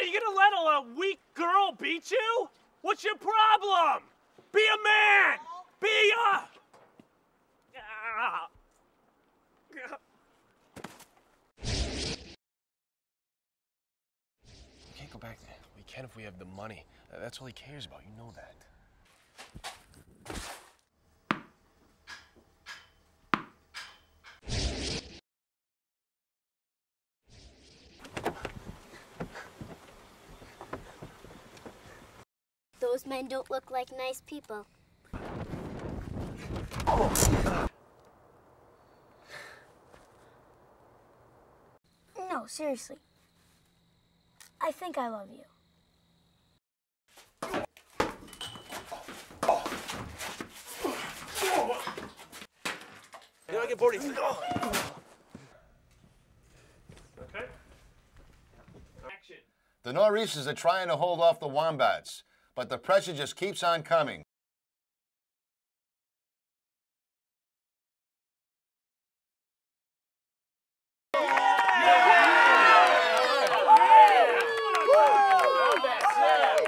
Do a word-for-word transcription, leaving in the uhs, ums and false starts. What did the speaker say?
are you gonna let a, a weak girl beat you? What's your problem? Be a man! Be a... Ah. We can't go back there. We can if we have the money. Uh, that's all he cares about. You know that. Those men don't look like nice people. No, seriously. I think I love you. You don't get bored easy. Okay. Action. The Nor'easters are trying to hold off the wombats, but the pressure just keeps on coming.